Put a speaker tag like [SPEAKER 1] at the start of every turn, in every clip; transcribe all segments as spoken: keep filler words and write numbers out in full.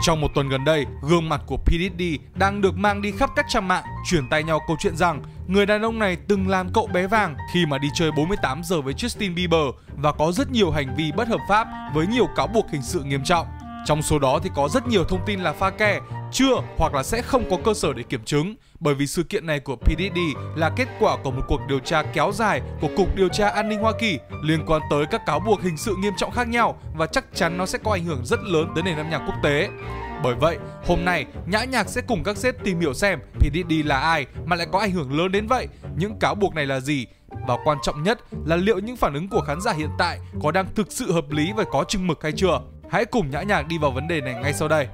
[SPEAKER 1] Trong một tuần gần đây, gương mặt của P. Diddy đang được mang đi khắp các trang mạng, truyền tay nhau câu chuyện rằng người đàn ông này từng làm cậu bé vàng khi mà đi chơi bốn mươi tám giờ với Justin Bieber và có rất nhiều hành vi bất hợp pháp với nhiều cáo buộc hình sự nghiêm trọng. Trong số đó thì có rất nhiều thông tin là pha ke, chưa hoặc là sẽ không có cơ sở để kiểm chứng, bởi vì sự kiện này của P. Diddy là kết quả của một cuộc điều tra kéo dài của Cục Điều tra An ninh Hoa Kỳ liên quan tới các cáo buộc hình sự nghiêm trọng khác nhau và chắc chắn nó sẽ có ảnh hưởng rất lớn tới nền âm nhạc quốc tế. Bởi vậy, hôm nay, Nhã Nhạc sẽ cùng các sếp tìm hiểu xem P. Diddy là ai mà lại có ảnh hưởng lớn đến vậy, những cáo buộc này là gì, và quan trọng nhất là liệu những phản ứng của khán giả hiện tại có đang thực sự hợp lý và có chừng mực hay chưa. Hãy cùng Nhã Nhạc đi vào vấn đề này ngay sau đây.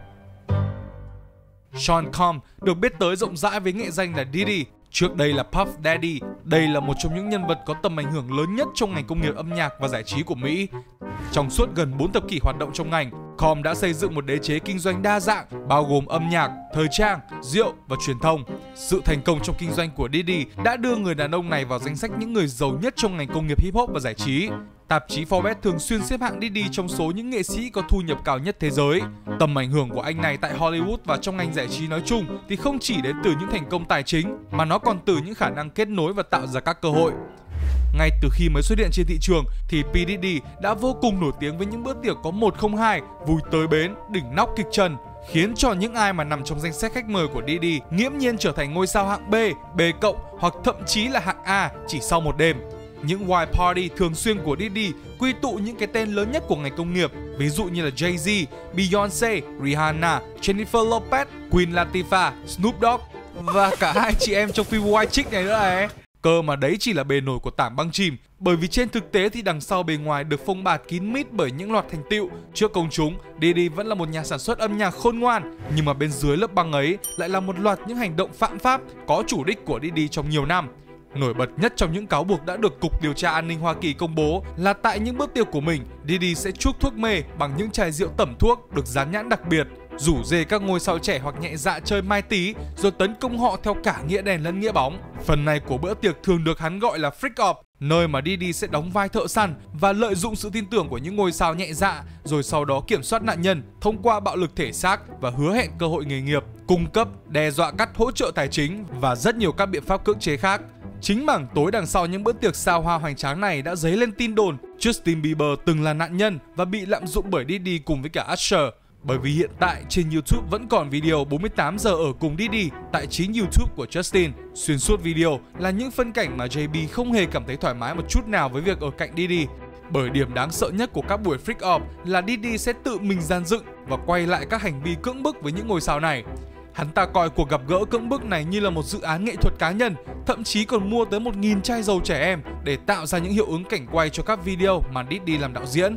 [SPEAKER 1] Sean Combs được biết tới rộng rãi với nghệ danh là Diddy, trước đây là Puff Daddy. Đây là một trong những nhân vật có tầm ảnh hưởng lớn nhất trong ngành công nghiệp âm nhạc và giải trí của Mỹ. Trong suốt gần bốn thập kỷ hoạt động trong ngành, Combs đã xây dựng một đế chế kinh doanh đa dạng, bao gồm âm nhạc, thời trang, rượu và truyền thông. Sự thành công trong kinh doanh của Diddy đã đưa người đàn ông này vào danh sách những người giàu nhất trong ngành công nghiệp hip hop và giải trí. Tạp chí Forbes thường xuyên xếp hạng Diddy trong số những nghệ sĩ có thu nhập cao nhất thế giới. Tầm ảnh hưởng của anh này tại Hollywood và trong ngành giải trí nói chung thì không chỉ đến từ những thành công tài chính mà nó còn từ những khả năng kết nối và tạo ra các cơ hội. Ngay từ khi mới xuất hiện trên thị trường thì P. Diddy đã vô cùng nổi tiếng với những bữa tiệc có một không hai, vui tới bến, đỉnh nóc kịch trần, khiến cho những ai mà nằm trong danh sách khách mời của Diddy nghiễm nhiên trở thành ngôi sao hạng B, B cộng hoặc thậm chí là hạng A chỉ sau một đêm. Những wild party thường xuyên của Diddy quy tụ những cái tên lớn nhất của ngành công nghiệp, ví dụ như là Jay-Z, Beyoncé, Rihanna, Jennifer Lopez, Queen Latifah, Snoop Dogg và cả hai chị em trong phim White Chick này nữa này. Cơ mà đấy chỉ là bề nổi của tảng băng chìm, bởi vì trên thực tế thì đằng sau bề ngoài được phông bạt kín mít bởi những loạt thành tựu trước công chúng, Diddy vẫn là một nhà sản xuất âm nhạc khôn ngoan, nhưng mà bên dưới lớp băng ấy lại là một loạt những hành động phạm pháp có chủ đích của Diddy trong nhiều năm. Nổi bật nhất trong những cáo buộc đã được Cục Điều tra An ninh Hoa Kỳ công bố là tại những bữa tiệc của mình, Diddy sẽ chuốc thuốc mê bằng những chai rượu tẩm thuốc được dán nhãn đặc biệt, rủ rê các ngôi sao trẻ hoặc nhẹ dạ chơi mai tí rồi tấn công họ theo cả nghĩa đen lẫn nghĩa bóng. Phần này của bữa tiệc thường được hắn gọi là freak off, nơi mà Diddy sẽ đóng vai thợ săn và lợi dụng sự tin tưởng của những ngôi sao nhẹ dạ, rồi sau đó kiểm soát nạn nhân thông qua bạo lực thể xác và hứa hẹn cơ hội nghề nghiệp, cung cấp, đe dọa cắt hỗ trợ tài chính và rất nhiều các biện pháp cưỡng chế khác. Chính mảng tối đằng sau những bữa tiệc sao hoa hoành tráng này đã dấy lên tin đồn Justin Bieber từng là nạn nhân và bị lạm dụng bởi Diddy cùng với cả Usher. Bởi vì hiện tại trên YouTube vẫn còn video bốn mươi tám giờ ở cùng Diddy tại chính YouTube của Justin. Xuyên suốt video là những phân cảnh mà J B không hề cảm thấy thoải mái một chút nào với việc ở cạnh Diddy. Bởi điểm đáng sợ nhất của các buổi freak off là Diddy sẽ tự mình dàn dựng và quay lại các hành vi cưỡng bức với những ngôi sao này. Hắn ta coi cuộc gặp gỡ cưỡng bức này như là một dự án nghệ thuật cá nhân, thậm chí còn mua tới một nghìn chai dầu trẻ em để tạo ra những hiệu ứng cảnh quay cho các video mà Diddy làm đạo diễn.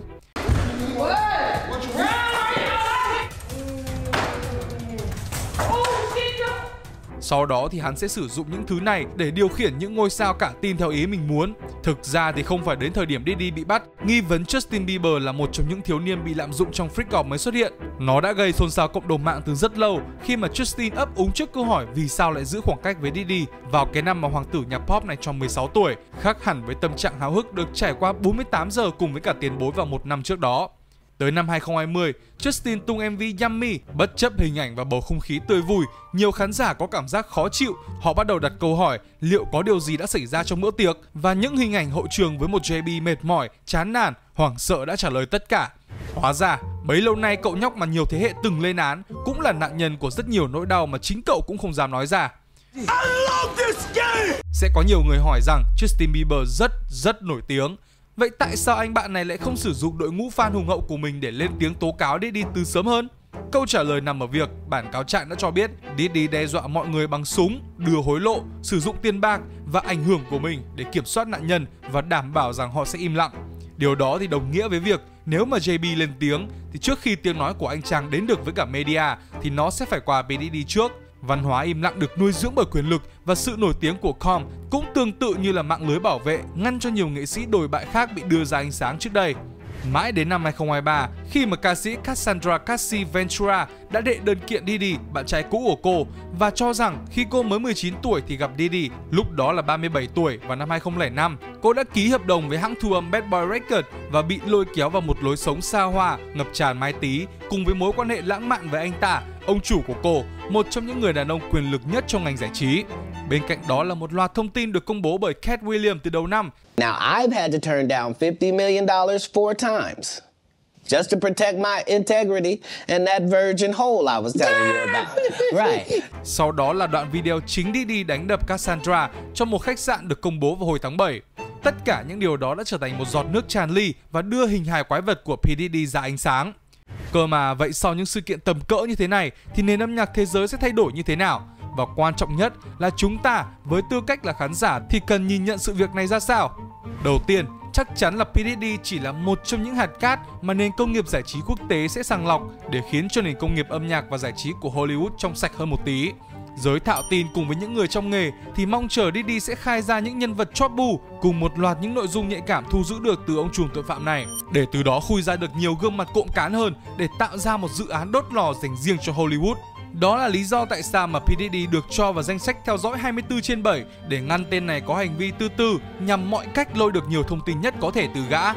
[SPEAKER 1] Sau đó thì hắn sẽ sử dụng những thứ này để điều khiển những ngôi sao cả tin theo ý mình muốn. Thực ra thì không phải đến thời điểm Diddy bị bắt, nghi vấn Justin Bieber là một trong những thiếu niên bị lạm dụng trong freak off mới xuất hiện. Nó đã gây xôn xao cộng đồng mạng từ rất lâu khi mà Justin ấp úng trước câu hỏi vì sao lại giữ khoảng cách với Diddy vào cái năm mà hoàng tử nhạc pop này tròn mười sáu tuổi, khác hẳn với tâm trạng háo hức được trải qua bốn mươi tám giờ cùng với cả tiền bối vào một năm trước đó. Tới năm hai không hai không, Justin tung em vê Yummy, bất chấp hình ảnh và bầu không khí tươi vui, nhiều khán giả có cảm giác khó chịu. Họ bắt đầu đặt câu hỏi liệu có điều gì đã xảy ra trong bữa tiệc, và những hình ảnh hậu trường với một J B mệt mỏi, chán nản, hoảng sợ đã trả lời tất cả. Hóa ra, bấy lâu nay cậu nhóc mà nhiều thế hệ từng lên án cũng là nạn nhân của rất nhiều nỗi đau mà chính cậu cũng không dám nói ra. I love this game. Sẽ có nhiều người hỏi rằng Justin Bieber rất rất nổi tiếng. Vậy tại sao anh bạn này lại không sử dụng đội ngũ fan hùng hậu của mình để lên tiếng tố cáo Diddy từ sớm hơn? Câu trả lời nằm ở việc bản cáo trạng đã cho biết Diddy đe dọa mọi người bằng súng, đưa hối lộ, sử dụng tiền bạc và ảnh hưởng của mình để kiểm soát nạn nhân và đảm bảo rằng họ sẽ im lặng. Điều đó thì đồng nghĩa với việc nếu mà J B lên tiếng thì trước khi tiếng nói của anh chàng đến được với cả media thì nó sẽ phải qua P. Diddy trước. Văn hóa im lặng được nuôi dưỡng bởi quyền lực, và sự nổi tiếng của Combs cũng tương tự như là mạng lưới bảo vệ ngăn cho nhiều nghệ sĩ đồi bại khác bị đưa ra ánh sáng trước đây. Mãi đến năm hai không hai ba, khi mà ca sĩ Cassandra Cassie Ventura đã đệ đơn kiện Diddy, bạn trai cũ của cô, và cho rằng khi cô mới mười chín tuổi thì gặp Diddy, lúc đó là ba mươi bảy tuổi vào năm hai không không năm. Cô đã ký hợp đồng với hãng thu âm Bad Boy Records và bị lôi kéo vào một lối sống xa hoa, ngập tràn mái tí, cùng với mối quan hệ lãng mạn với anh ta, ông chủ của cô, một trong những người đàn ông quyền lực nhất trong ngành giải trí. Bên cạnh đó là một loạt thông tin được công bố bởi Katt Williams từ đầu năm.
[SPEAKER 2] Now I've had to turn down fifty million dollars four times just to protect my integrity and that virgin hole I was telling you about. Right.
[SPEAKER 1] Sau đó là đoạn video chính Diddy đánh đập Cassandra trong một khách sạn được công bố vào hồi tháng bảy. Tất cả những điều đó đã trở thành một giọt nước tràn ly và đưa hình hài quái vật của P. Diddy ra ánh sáng. Cơ mà vậy sau những sự kiện tầm cỡ như thế này thì nền âm nhạc thế giới sẽ thay đổi như thế nào? Và quan trọng nhất là chúng ta với tư cách là khán giả thì cần nhìn nhận sự việc này ra sao? Đầu tiên, chắc chắn là P. Diddy chỉ là một trong những hạt cát mà nền công nghiệp giải trí quốc tế sẽ sàng lọc để khiến cho nền công nghiệp âm nhạc và giải trí của Hollywood trong sạch hơn một tí. Giới thạo tin cùng với những người trong nghề thì mong chờ Diddy sẽ khai ra những nhân vật chóp bu cùng một loạt những nội dung nhạy cảm thu giữ được từ ông trùm tội phạm này, để từ đó khui ra được nhiều gương mặt cộm cán hơn để tạo ra một dự án đốt lò dành riêng cho Hollywood. Đó là lý do tại sao mà P. Diddy được cho vào danh sách theo dõi hai mươi tư trên bảy để ngăn tên này có hành vi tư tư nhằm mọi cách lôi được nhiều thông tin nhất có thể từ gã.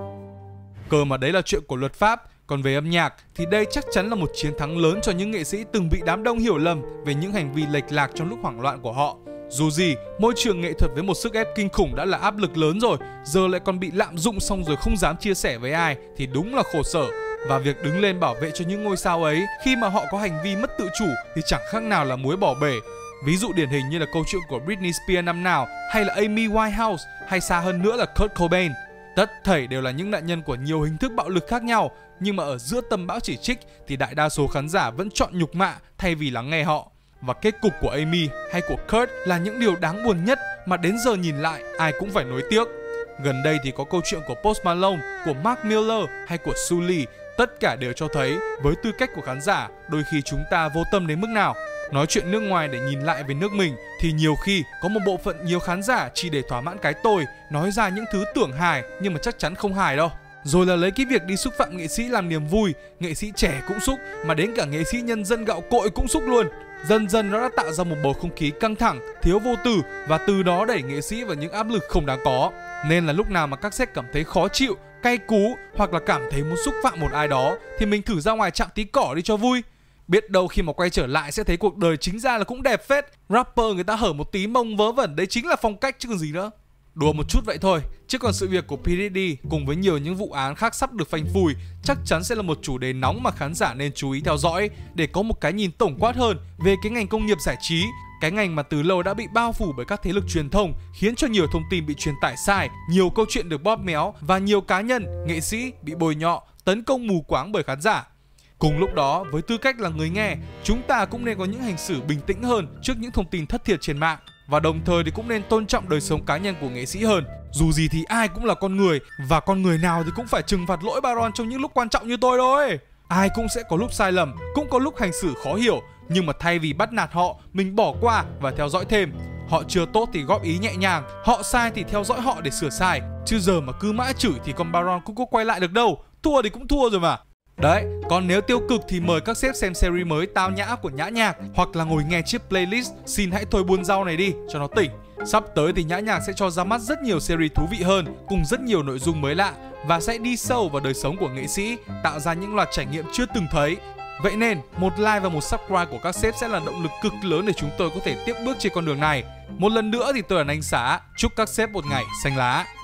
[SPEAKER 1] Cơ mà đấy là chuyện của luật pháp. Còn về âm nhạc thì đây chắc chắn là một chiến thắng lớn cho những nghệ sĩ từng bị đám đông hiểu lầm về những hành vi lệch lạc trong lúc hoảng loạn của họ. Dù gì, môi trường nghệ thuật với một sức ép kinh khủng đã là áp lực lớn rồi, giờ lại còn bị lạm dụng xong rồi không dám chia sẻ với ai thì đúng là khổ sở. Và việc đứng lên bảo vệ cho những ngôi sao ấy khi mà họ có hành vi mất tự chủ thì chẳng khác nào là muối bỏ bể. Ví dụ điển hình như là câu chuyện của Britney Spears năm nào, hay là Amy Winehouse, hay xa hơn nữa là Kurt Cobain. Tất thảy đều là những nạn nhân của nhiều hình thức bạo lực khác nhau, nhưng mà ở giữa tầm bão chỉ trích thì đại đa số khán giả vẫn chọn nhục mạ thay vì lắng nghe họ. Và kết cục của Amy hay của Kurt là những điều đáng buồn nhất mà đến giờ nhìn lại ai cũng phải nuối tiếc. Gần đây thì có câu chuyện của Post Malone, của Mac Miller hay của Sully. Tất cả đều cho thấy với tư cách của khán giả, đôi khi chúng ta vô tâm đến mức nào. Nói chuyện nước ngoài để nhìn lại về nước mình thì nhiều khi có một bộ phận nhiều khán giả chỉ để thỏa mãn cái tôi, nói ra những thứ tưởng hài nhưng mà chắc chắn không hài đâu. Rồi là lấy cái việc đi xúc phạm nghệ sĩ làm niềm vui, nghệ sĩ trẻ cũng xúc, mà đến cả nghệ sĩ nhân dân gạo cội cũng xúc luôn. Dần dần nó đã tạo ra một bầu không khí căng thẳng, thiếu vô tư và từ đó đẩy nghệ sĩ vào những áp lực không đáng có. Nên là lúc nào mà các sếp cảm thấy khó chịu, cay cú hoặc là cảm thấy muốn xúc phạm một ai đó thì mình thử ra ngoài chạm tí cỏ đi cho vui. Biết đâu khi mà quay trở lại sẽ thấy cuộc đời chính ra là cũng đẹp phết. Rapper người ta hở một tí mông vớ vẩn, đấy chính là phong cách chứ còn gì nữa. Đùa một chút vậy thôi, chứ còn sự việc của P. Diddy cùng với nhiều những vụ án khác sắp được phanh phui chắc chắn sẽ là một chủ đề nóng mà khán giả nên chú ý theo dõi để có một cái nhìn tổng quát hơn về cái ngành công nghiệp giải trí, cái ngành mà từ lâu đã bị bao phủ bởi các thế lực truyền thông, khiến cho nhiều thông tin bị truyền tải sai, nhiều câu chuyện được bóp méo và nhiều cá nhân, nghệ sĩ bị bôi nhọ, tấn công mù quáng bởi khán giả. Cùng lúc đó, với tư cách là người nghe, chúng ta cũng nên có những hành xử bình tĩnh hơn trước những thông tin thất thiệt trên mạng. Và đồng thời thì cũng nên tôn trọng đời sống cá nhân của nghệ sĩ hơn. Dù gì thì ai cũng là con người, và con người nào thì cũng phải trừng phạt lỗi Baron trong những lúc quan trọng như tôi thôi. Ai cũng sẽ có lúc sai lầm, cũng có lúc hành xử khó hiểu, nhưng mà thay vì bắt nạt họ, mình bỏ qua và theo dõi thêm. Họ chưa tốt thì góp ý nhẹ nhàng, họ sai thì theo dõi họ để sửa sai. Chứ giờ mà cứ mãi chửi thì con Baron cũng có quay lại được đâu, thua thì cũng thua rồi mà. Đấy, còn nếu tiêu cực thì mời các sếp xem series mới Tao Nhã của Nhã Nhạc, hoặc là ngồi nghe chiếc playlist Xin Hãy Thôi Buôn Rau này đi cho nó tỉnh. Sắp tới thì Nhã Nhạc sẽ cho ra mắt rất nhiều series thú vị hơn cùng rất nhiều nội dung mới lạ và sẽ đi sâu vào đời sống của nghệ sĩ, tạo ra những loạt trải nghiệm chưa từng thấy. Vậy nên, một like và một subscribe của các sếp sẽ là động lực cực lớn để chúng tôi có thể tiếp bước trên con đường này. Một lần nữa thì tôi là Anh Xá, chúc các sếp một ngày xanh lá.